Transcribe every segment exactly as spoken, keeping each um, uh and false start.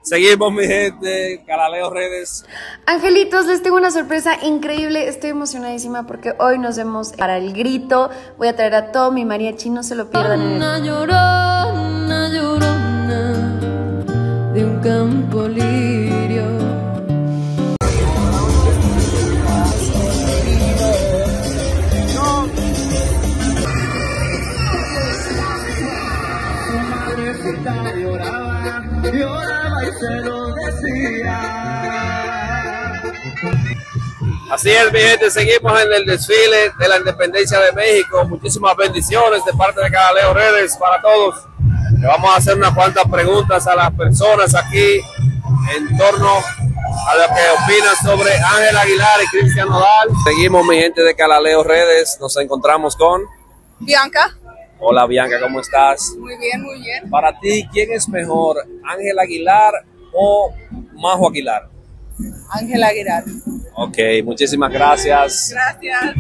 Seguimos, mi gente, Calaleo Redes. Angelitos, les tengo una sorpresa increíble. Estoy emocionadísima porque hoy nos vemos para el grito. Voy a traer a todo mi mariachi, no se lo pierdan. Una llorona, llorona de un campo lirio. Así es, mi gente, seguimos en el desfile de la Independencia de México. Muchísimas bendiciones de parte de Calaleo Redes para todos. Le vamos a hacer unas cuantas preguntas a las personas aquí en torno a lo que opinan sobre Ángel Aguilar y Cristian Nodal. Seguimos, mi gente de Calaleo Redes. Nos encontramos con Bianca. Hola, Bianca, ¿cómo estás? Muy bien, muy bien. Para ti, ¿quién es mejor, Ángel Aguilar o Majo Aguilar? Ángel Aguilar. Ok, muchísimas gracias. Gracias.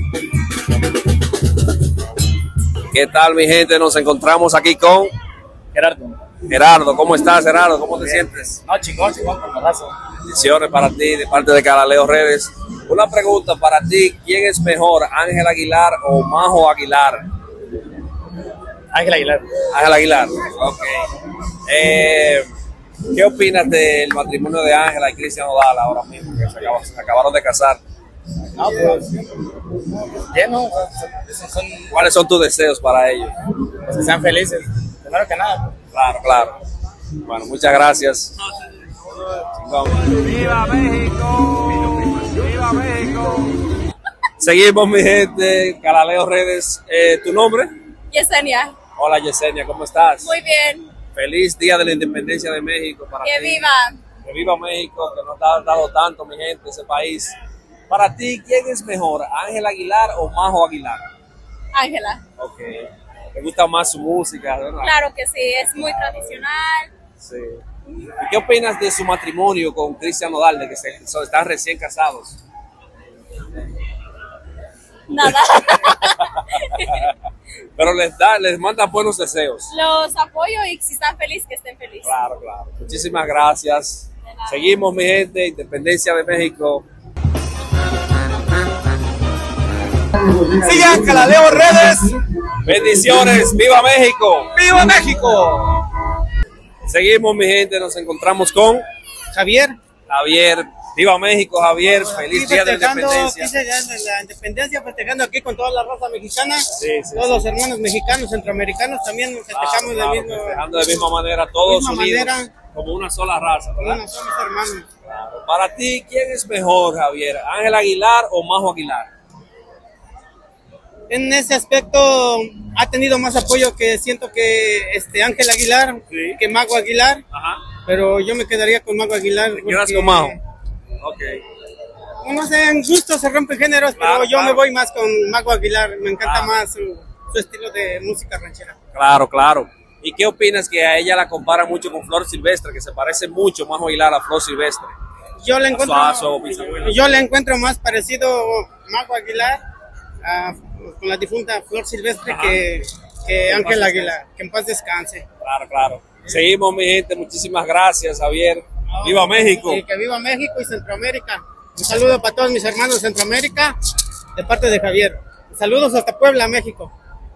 ¿Qué tal, mi gente? Nos encontramos aquí con Gerardo. Gerardo. ¿Cómo estás, Gerardo? ¿Cómo te Bien. sientes? No, chingón, chingón, con abrazo. Bendiciones para ti de parte de Calaleo Redes. Una pregunta para ti, ¿quién es mejor, Ángel Aguilar o Majo Aguilar? Ángel Aguilar. Ángel Aguilar, ok. Eh, ¿Qué opinas del matrimonio de Ángela y Cristian Nodal ahora mismo, que se, acabó- se acabaron de casar? No, pues, bien, ¿no? Son, son, ¿Cuáles son tus deseos para ellos? pues, que sean felices. Primero que nada. Claro, claro. Bueno, muchas gracias. Chingón. ¡Viva México! ¡Viva México! Seguimos, mi gente, Calaleo Redes. Eh, ¿Tu nombre? Yesenia. Hola, Yesenia, ¿cómo estás? Muy bien. Feliz Día de la Independencia de México para Que ti. viva. Que viva México, que nos ha dado tanto, mi gente, ese país. Para ti, ¿quién es mejor, Ángel Aguilar o Majo Aguilar? Ángela. Ok. ¿Te gusta más su música, verdad? Claro que sí, es muy tradicional. Sí. ¿Y qué opinas de su matrimonio con Cristian Nodal, de que se, so- están recién casados? Nada. Pero les da, les manda buenos deseos. Los apoyo y si están felices, que estén felices. Claro, claro. Muchísimas gracias. Seguimos, mi gente, Independencia de México. Sigan Calaleo Redes. Bendiciones. ¡Viva México! ¡Viva México! Seguimos, mi gente. Nos encontramos con Javier. Javier. ¡Viva México, Javier! ¡Feliz Aquí Día de la festejando, Independencia! aquí se- de la independencia, festejando aquí con toda la raza mexicana, Sí, sí, todos sí. los hermanos mexicanos, centroamericanos también festejamos Claro, claro, del mismo, festejando de misma manera, todos misma unidos, manera. como una sola raza, ¿verdad? bueno, somos hermanos. Claro. Para ti, ¿quién es mejor, Javier? ¿Ángel Aguilar o Majo Aguilar? En ese aspecto ha tenido más apoyo que siento que este Ángel Aguilar, Sí. que Mago Aguilar, Ajá. pero yo me quedaría con Mago Aguilar. ¿Te quedas porque, con Majo? Ok. No sé, en gusto se rompen géneros, Claro, pero yo claro. me voy más con Mago Aguilar, me encanta Claro. más su, su estilo de música ranchera. Claro, claro. ¿Y qué opinas que a ella la compara mucho con Flor Silvestre, que se parece mucho Majo Aguilar a Flor Silvestre? Yo le A su- encuentro, a su bisabuela. yo le encuentro más parecido Mago Aguilar a- con la difunta Flor Silvestre Ajá. que, que en Ángel paz Aguilar, que en paz descanse. Claro, claro. Seguimos, mi gente. Muchísimas gracias, Javier. ¡Viva México! Y que viva México y Centroamérica. Un saludo para todos mis hermanos de Centroamérica, de parte de Javier. Saludos hasta Puebla, México.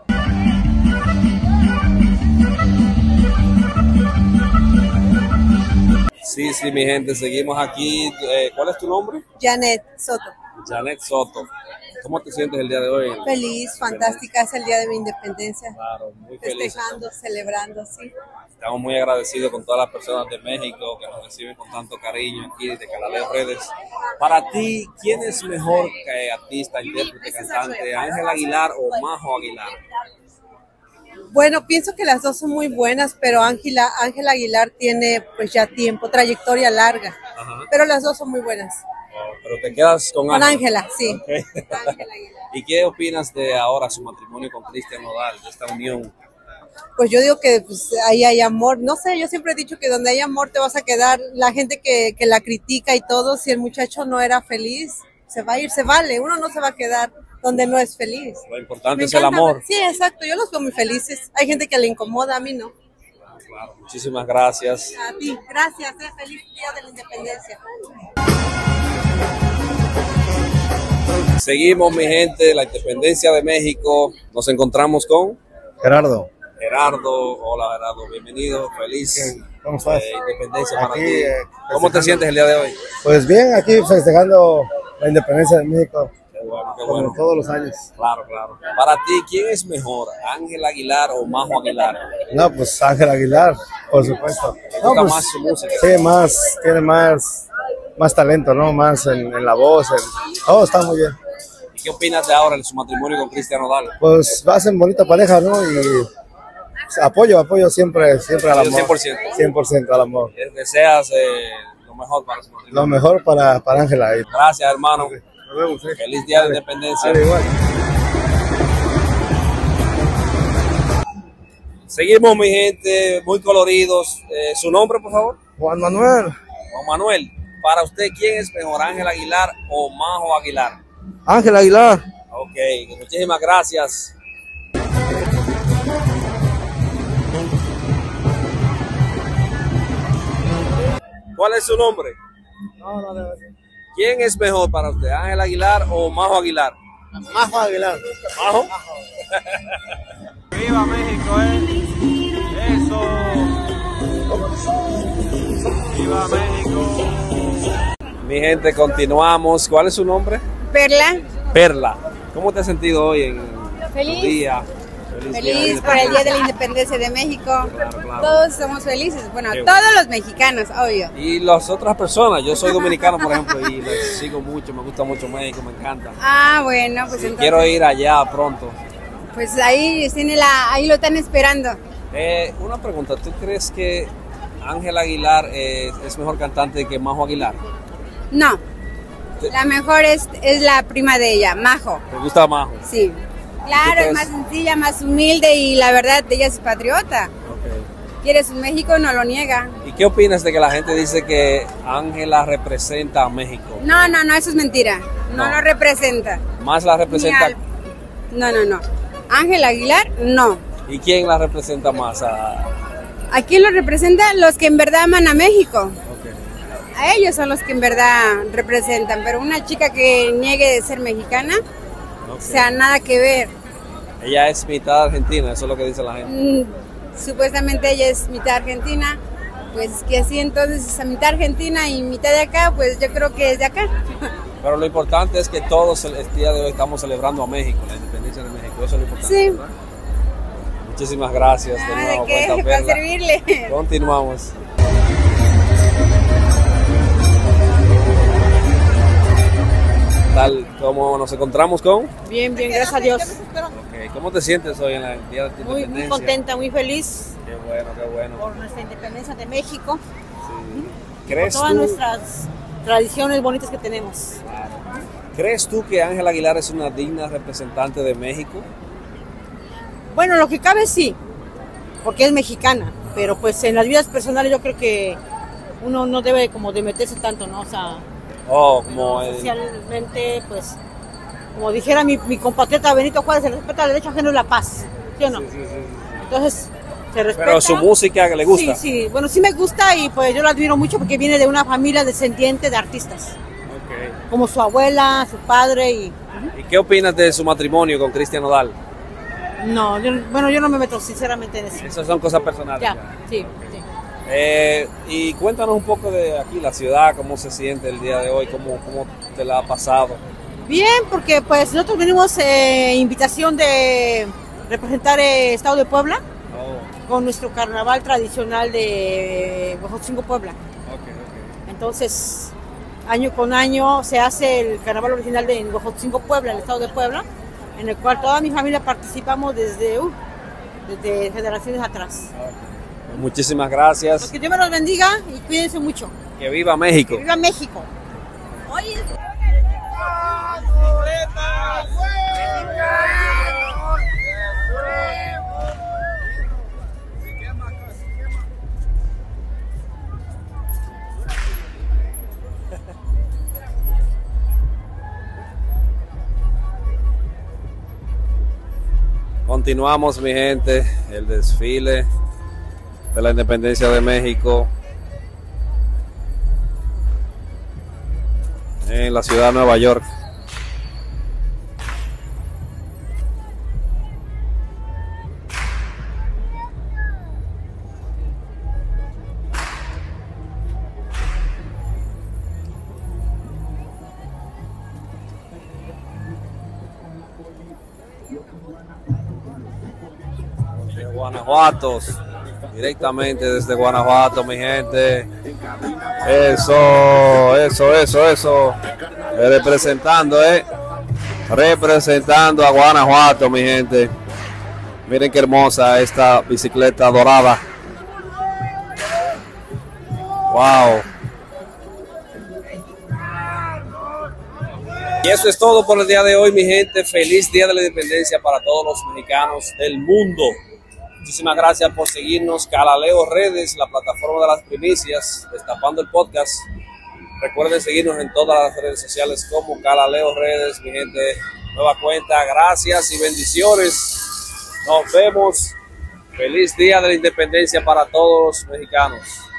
Sí, sí, mi gente. Seguimos aquí. Eh, ¿Cuál es tu nombre? Janet Soto. Janet Soto. ¿Cómo te sientes el día de hoy? Feliz, fantástica, es el día de mi independencia. Claro, muy feliz. Festejando, celebrando, sí. Estamos muy agradecidos con todas las personas de México que nos reciben con tanto cariño aquí de Calaleo Redes. Para ti, ¿quién es mejor que artista, intérprete, cantante? ¿Ángel Aguilar o Majo Aguilar? Bueno, pienso que las dos son muy buenas, pero Ángela, Ángela Aguilar tiene pues ya tiempo, trayectoria larga. Ajá. Pero las dos son muy buenas. Oh, pero te quedas con Con Ángel. Ángela, sí. Ok. Ángela Aguilar. ¿Y qué opinas de ahora su matrimonio con Cristian Nodal, de esta unión? Pues yo digo que pues, ahí hay amor. No sé, yo siempre he dicho que donde hay amor te vas a quedar. La gente que, que la critica y todo, si el muchacho no era feliz, se va a ir, se vale. Uno no se va a quedar donde no es feliz. Lo importante Me es el encanta- amor. Sí, exacto. Yo los veo muy felices. Hay gente que le incomoda, a mí no. Claro, muchísimas gracias. A ti, gracias, eh, feliz día de la independencia. Seguimos, mi gente, la independencia de México. Nos encontramos con Gerardo, Gerardo. Hola, Gerardo, bienvenido. Feliz ¿cómo estás? eh, independencia para Aquí, ti. eh, ¿Cómo te festejando. sientes el día de hoy? Pues bien, aquí festejando la independencia de México, Qué bueno, qué como bueno. todos los años. Claro, claro. Para ti, ¿quién es mejor? ¿Ángel Aguilar o Majo Aguilar? No, pues Ángel Aguilar, por supuesto. ¿Te No, gusta pues, más su música? sí, más, tiene más, más talento, ¿no? Más en, en la voz, en, todo está muy bien. ¿Y qué opinas de ahora de su matrimonio con Cristian Nodal? Pues hacen bonita pareja, ¿no? Y pues, apoyo, apoyo siempre, siempre al amor. cien por ciento. cien por ciento al amor. Deseas eh, lo mejor para su matrimonio. Lo mejor para, para Ángela ahí. Gracias, hermano. Nos vemos, ¿eh? Feliz día de Dale. independencia. Dale, igual. Seguimos, mi gente, muy coloridos. Eh, ¿Su nombre, por favor? Juan Manuel. Juan Manuel. Para usted, ¿quién es mejor, Ángel Aguilar o Majo Aguilar? Ángel Aguilar. Ok, muchísimas gracias. ¿Cuál es su nombre? ¿Quién es mejor para usted, Ángel Aguilar o Majo Aguilar? Majo Aguilar. ¿Majo? ¡Viva México, eh! ¡Eso! ¡Viva México! Mi gente, continuamos. ¿Cuál es su nombre? Perla, Perla. ¿Cómo te has sentido hoy en Feliz. tu día? Feliz, día de feliz por el Día de la Independencia de México. Claro, claro. Todos somos felices. Bueno, Qué todos los mexicanos, obvio. Y las otras personas, yo soy dominicano, por ejemplo, y les sigo mucho, me gusta mucho México, me encanta. Ah, bueno, pues Y entonces, quiero ir allá pronto. pues ahí tiene la, ahí lo están esperando. Eh, una pregunta, ¿tú crees que Ángel Aguilar eh, es mejor cantante que Majo Aguilar? No, la mejor es, es la prima de ella, Majo. ¿Te gusta Majo? Sí. Claro, crees? es más sencilla, más humilde y la verdad ella es patriota. Ok. Quiere su México, no lo niega. ¿Y qué opinas de que la gente dice que Ángela representa a México? No, no, no, eso es mentira. No, No. lo representa. ¿Más la Ni representa? al- No, no, no. Ángel Aguilar, no. ¿Y quién la representa más? A... ¿A quién lo representa? Los que en verdad aman a México. Ok. A ellos son los que en verdad representan. Pero una chica que niegue de ser mexicana, Ok. o sea, nada que ver. Ella es mitad argentina, eso es lo que dice la gente. Mm, supuestamente ella es mitad argentina. Pues que así entonces esa mitad argentina y mitad de acá, pues yo creo que es de acá. Pero lo importante es que todos el el día de hoy estamos celebrando a México, la independencia de México. Eso es lo importante. Sí. ¿Verdad? Muchísimas gracias. De Nada nuevo, de qué, Cuenta para Perla. servirle. Continuamos. Tal como nos encontramos con. Bien, bien, gracias a Dios. Ok, ¿cómo te sientes hoy en la el día de tu Muy, independencia? muy contenta, muy feliz Qué bueno, qué bueno. por nuestra independencia de México, Sí. por ¿Crees todas tú, nuestras tradiciones bonitas que tenemos. ¿Crees tú que Ángel Aguilar es una digna representante de México? Bueno, lo que cabe sí, porque es mexicana, pero pues en las vidas personales yo creo que uno no debe como de meterse tanto, ¿no? O sea, Oh, como el- socialmente, pues, como dijera mi, mi compatriota Benito Juárez, el respeto al derecho ajeno es la paz, ¿sí o no? Entonces, se respeta. Pero su música que le gusta. Sí, sí, bueno, sí me gusta y pues yo la admiro mucho porque viene de una familia descendiente de artistas, Ok. como su abuela, su padre y... ¿Y qué opinas de su matrimonio con Cristian Nodal? No, yo, bueno, yo no me meto sinceramente en eso. Esas son cosas personales. Ya, ya. sí, sí. Eh, y cuéntanos un poco de aquí, la ciudad, cómo se siente el día de hoy, cómo, cómo te la ha pasado. Bien, porque pues nosotros venimos eh, invitación de representar el Estado de Puebla Oh, con nuestro carnaval tradicional de Huejotzingo, Puebla. ok, ok. Entonces, año con año se hace el carnaval original de Huejotzingo, Puebla, el Estado de Puebla, en el cual toda mi familia participamos desde, uh, desde generaciones atrás. Muchísimas gracias. Que Dios me los bendiga y cuídense mucho. Que viva México. ¡Que viva México! Continuamos, mi gente, el desfile de la independencia de México en la ciudad de Nueva York. Guanajuato, directamente desde Guanajuato, mi gente. Eso, eso, eso, eso. Representando, eh. Representando a Guanajuato, mi gente. Miren qué hermosa esta bicicleta dorada. Wow. Y eso es todo por el día de hoy, mi gente. Feliz Día de la Independencia para todos los mexicanos del mundo. Muchísimas gracias por seguirnos. Calaleo Redes, la plataforma de las primicias, destapando el podcast. Recuerden seguirnos en todas las redes sociales como Calaleo Redes, mi gente. Nueva cuenta, gracias y bendiciones. Nos vemos. Feliz Día de la Independencia para todos los mexicanos.